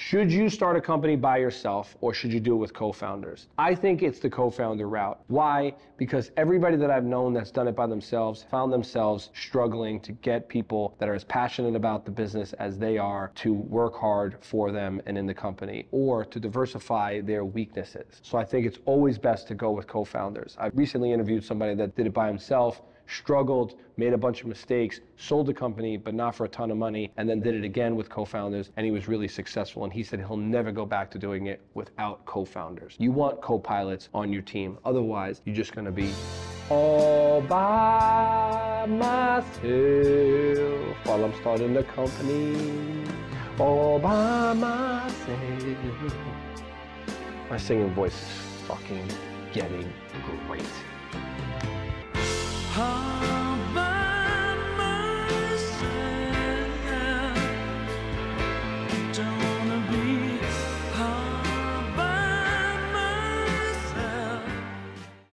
Should you start a company by yourself or should you do it with co-founders? I think it's the co-founder route. Why? Because everybody that I've known that's done it by themselves found themselves struggling to get people that are as passionate about the business as they are to work hard for them and in the company, or to diversify their weaknesses. So I think it's always best to go with co-founders. I recently interviewed somebody that did it by himself, struggled, made a bunch of mistakes, sold the company, but not for a ton of money, and then did it again with co-founders, and he was really successful. And he said he'll never go back to doing it without co-founders. You want co-pilots on your team. Otherwise, you're just gonna be all by myself while I'm starting the company. All by myself. My singing voice is fucking getting great.